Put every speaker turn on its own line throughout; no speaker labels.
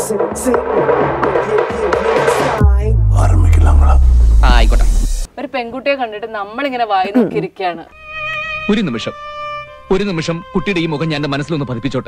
ആയിക്കോട്ടെ. ഒരു പെൺകുട്ടിയെ കണ്ടിട്ട് നമ്മളിങ്ങനെ വായി നോക്കിയിരിക്കുകയാണ്.
ഒരു നിമിഷം കുട്ടിയുടെ ഈ മുഖം ഞാൻ എന്റെ മനസ്സിലൊന്ന് പതിപ്പിച്ചോട്ടെ.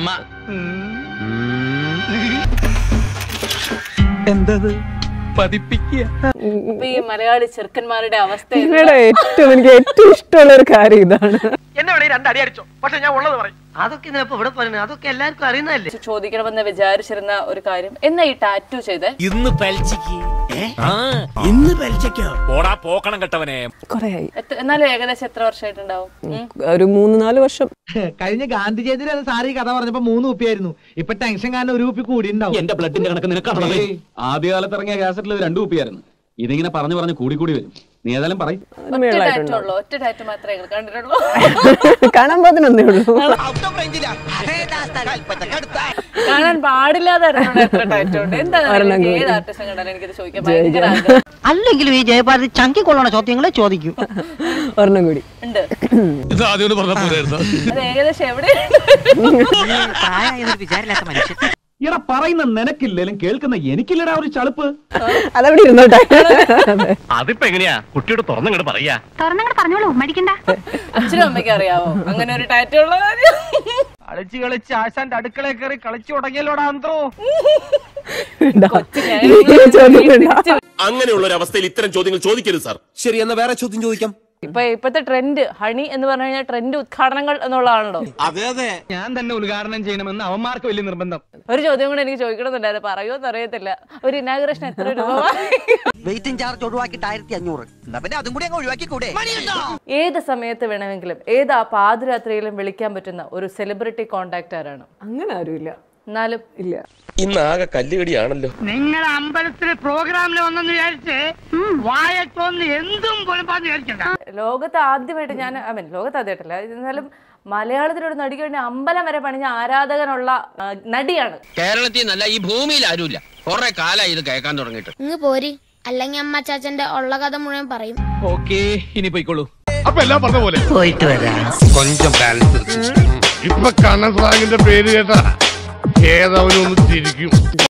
എന്തത് പതിപ്പിക്കുക?
ഈ മലയാളി ചെറുക്കന്മാരുടെ അവസ്ഥ
എനിക്ക് ഏറ്റവും ഇഷ്ടമുള്ള ഒരു കാര്യം ഇതാണ്.
എന്നെ വേണേ രണ്ടടി അടിച്ചോ, പക്ഷെ ഞാൻ ഉള്ളത് പറയും. അതൊക്കെ ഇവിടെ പറയുന്നത് അതൊക്കെ എല്ലാവർക്കും അറിയുന്നതല്ലേ.
ചോദിക്കണമെന്ന് വിചാരിച്ചിരുന്ന ഒരു കാര്യം, എന്നാ ഈ ടാറ്റു ചെയ്തേ?
ഇന്ന് പോക്കണം കേട്ടവനെ.
കൊറേയായി.
എന്നാലും ഏകദേശം എത്ര വർഷമായിട്ടുണ്ടാവും?
ഒരു 3-4 വർഷം.
കഴിഞ്ഞ ഗാന്ധി ജയന്തി സാറി കഥ പറഞ്ഞപ്പോ 3 കുപ്പിയായിരുന്നു. ഇപ്പൊ ടെൻഷൻ കാരണം 1 കുപ്പി കൂടി ഉണ്ടാവും.
എന്റെ ബ്ലഡിന്റെ കണക്ക് നിനക്കാണ്. ആദ്യകാലത്ത് ഇറങ്ങിയ കാസറ്റിൽ 2 കുപ്പിയായിരുന്നു. ഇതിങ്ങനെ പറഞ്ഞു കൂടി വരും. നീ ഏതായാലും പറയും.
ഒറ്റ ടാറ്റു മാത്രമേ കണ്ടിട്ടുള്ളൂ.
കാണാൻ പാതിനൊന്നേ ഉള്ളൂ.
കാണാൻ പാടില്ലാതെ ഏത് ആർട്ടിസ്റ്റ് കണ്ടാലും എനിക്കിത് ചോദിക്കാൻ ഭയങ്കര ആഗ്രഹം.
അല്ലെങ്കിലും ഈ ജയഭാരതി ചങ്കി കൊള്ളണ ചോദ്യങ്ങളെ ചോദിക്കും.
ഒരെണ്ണം കൂടി
ഉണ്ട്. അത് ഏകദേശം എവിടെയാണ്?
വിചാരില്ലാത്ത മനുഷ്യൻ.
ഇട പറയുന്ന നിനക്കില്ലേലും കേൾക്കുന്ന എനിക്കില്ലടാ ഒരു ചളുപ്പ്.
അതവിടെ ഇരുന്നോട്ടെ.
അതിപ്പോ എങ്ങനെയാ കുട്ടിയോട് തുറന്നങ്ങോട്ട് പറയാ?
പറഞ്ഞോളൂ, മടിക്കണ്ട.
അച്ഛനും അമ്മയ്ക്ക് അറിയാവോ അങ്ങനെ ഒരു ടാറ്റു ഉള്ള കാര്യം?
കളിച്ച് ആശാന്റെ അടുക്കളയിൽ കയറി കളിച്ചു തുടങ്ങിയല്ലോടാ അന്ത്രോ.
അങ്ങനെയുള്ള ഒരു അവസ്ഥയിൽ ഇത്തരം ചോദ്യങ്ങൾ ചോദിക്കരുത് സാർ. ശരി, എന്നാ വേറെ ചോദ്യം ചോദിക്കാം.
ഇപ്പത്തെ ട്രെൻഡ് ഹണി എന്ന് പറഞ്ഞു കഴിഞ്ഞാൽ ട്രെൻഡ് ഉദ്ഘാടനങ്ങൾ എന്നുള്ളതാണല്ലോ.
അതെ ഞാൻ തന്നെ ഉദ്ഘാടനം ചെയ്യണമെന്ന് അവന്മാർക്ക് വലിയ നിർബന്ധം.
ഒരു ചോദ്യം കൂടെ എനിക്ക് ചോദിക്കണമെന്നുണ്ടായിരുന്നു, പറയുമോന്ന് അറിയത്തില്ല. ഒരു ഇനാഗുറേഷൻ എത്ര രൂപ?
വെയിറ്റിംഗ് ചാർജ് ഒഴിവാക്കിയിട്ട് 1500. അതും കൂടി ഒഴിവാക്കി കൂടെ.
ഏത് സമയത്ത് വേണമെങ്കിലും ഏത് പാതിരാത്രിയിലും വിളിക്കാൻ പറ്റുന്ന ഒരു സെലിബ്രിറ്റി കോണ്ടാക്ട് ആരാണ്?
അങ്ങനെ ആരുമില്ല.
എന്നാലും
ഇല്ല.
ഇന്നാകെ കല്ലുകടിയാണല്ലോ.
നിങ്ങൾ അമ്പലത്തിലെ പ്രോഗ്രാമിൽ വന്നെന്ന് വിചാരിച്ച് വായത്തോന്ന് എന്തും കൊലപ്പാന്ന് വിചാരിക്കണ്ട.
ലോകത്ത് ആദ്യമായിട്ട് ലോകത്ത് ആദ്യമായിട്ടല്ല, എന്നാലും മലയാളത്തിലൊരു നടിക്ക് വേണ്ടി അമ്പലം വരെ പണിഞ്ഞ ആരാധകനുള്ള നടിയാണ്.
കേരളത്തിൽ നല്ല ഈ ഭൂമിയിൽ ആരുമില്ല. കുറെ കാലമായി ഇത് കേൾക്കാൻ തുടങ്ങിയിട്ട്.
ഇങ്ങ് പോരി, അല്ലെങ്കിൽ അമ്മ ചാച്ചന്റെ ഉള്ള കഥ മുഴുവൻ പറയും.
ഓക്കേ, ഇനി പോയിക്കോളൂ.
അപ്പൊ എല്ലാം പറഞ്ഞ പോലെ
പോയിട്ട് വരാം.
കൊഞ്ചം ബാലൻസ്. ഇപ്പൊ കണ്ണൻ സ്വാഗിന്റെ പേര് കേട്ടാ ഏതവനൊന്ന് ചിരിക്കും.